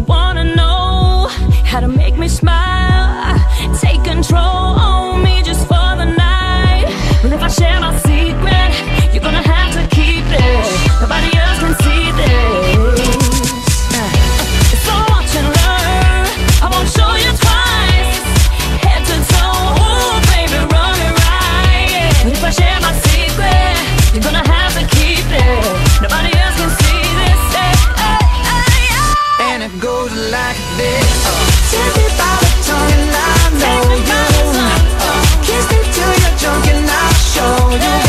wanna know how to make me smile, take control on me just for the night. And if I share my secret, you're gonna have to keep it. Nobody else can see this. So watch and learn, I won't show you twice. Head to toe, ooh, baby, run it right. But if I share my secret, you're gonna have to keep it. Nobody else can see this. And it goes like this. Take me by the tongue and I know you. Kiss me till you're drunk and I'll show you.